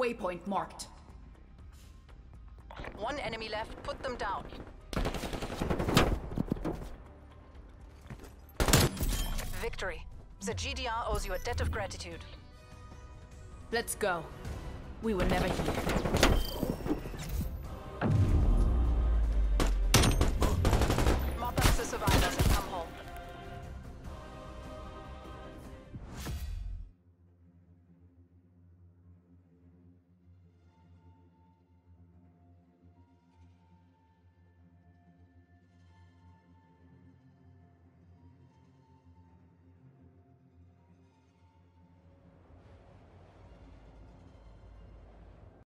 waypoint marked. One enemy left. Put them down. Victory. The GDR owes you a debt of gratitude. Let's go. We were never here.